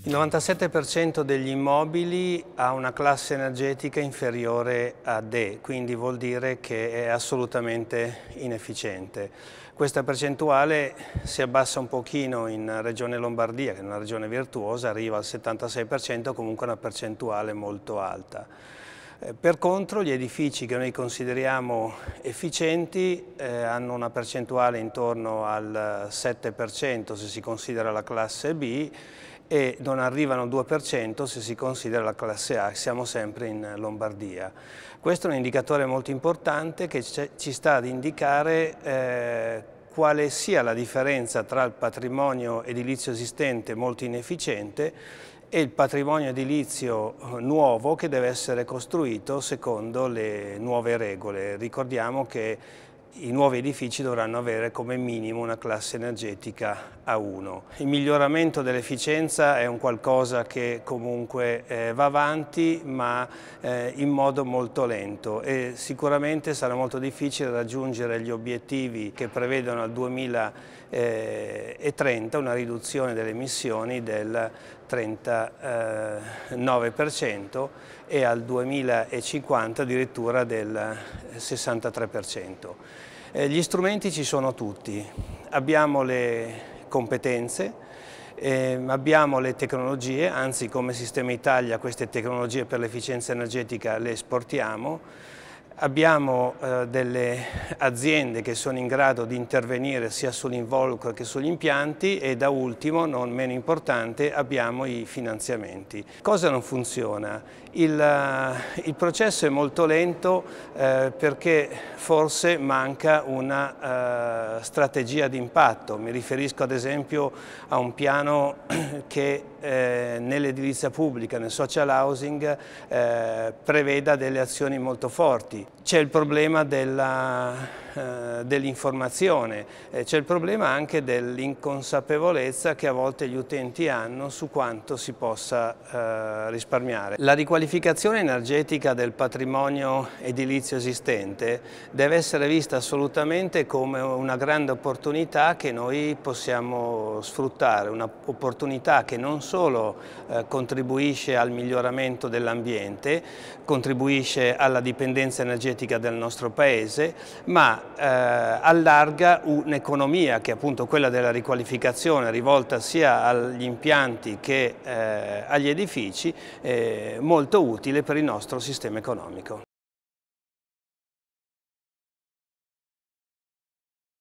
Il 97% degli immobili ha una classe energetica inferiore a D, quindi vuol dire che è assolutamente inefficiente. Questa percentuale si abbassa un pochino in Regione Lombardia, che è una regione virtuosa, arriva al 76%, comunque una percentuale molto alta. Per contro gli edifici che noi consideriamo efficienti hanno una percentuale intorno al 7% se si considera la classe B e non arrivano al 2% se si considera la classe A, siamo sempre in Lombardia. Questo è un indicatore molto importante che ci sta ad indicare quale sia la differenza tra il patrimonio edilizio esistente molto inefficiente e il patrimonio edilizio nuovo che deve essere costruito secondo le nuove regole. Ricordiamo che i nuovi edifici dovranno avere come minimo una classe energetica A1. Il miglioramento dell'efficienza è un qualcosa che comunque va avanti ma in modo molto lento e sicuramente sarà molto difficile raggiungere gli obiettivi che prevedono al 2030 una riduzione delle emissioni del 39% e al 2050 addirittura del 63%. Gli strumenti ci sono tutti, abbiamo le competenze, abbiamo le tecnologie, anzi come Sistema Italia queste tecnologie per l'efficienza energetica le esportiamo. Abbiamo delle aziende che sono in grado di intervenire sia sull'involucro che sugli impianti e da ultimo, non meno importante, abbiamo i finanziamenti. Cosa non funziona? Il processo è molto lento perché forse manca una strategia di impatto. Mi riferisco ad esempio a un piano che nell'edilizia pubblica, nel social housing, preveda delle azioni molto forti. C'è il problema dell'informazione, c'è il problema anche dell'inconsapevolezza che a volte gli utenti hanno su quanto si possa risparmiare. La riqualificazione energetica del patrimonio edilizio esistente deve essere vista assolutamente come una grande opportunità che noi possiamo sfruttare, un'opportunità che non solo contribuisce al miglioramento dell'ambiente, contribuisce alla dipendenza energetica del nostro Paese, ma allarga un'economia che è appunto quella della riqualificazione rivolta sia agli impianti che agli edifici, molto utile per il nostro sistema economico.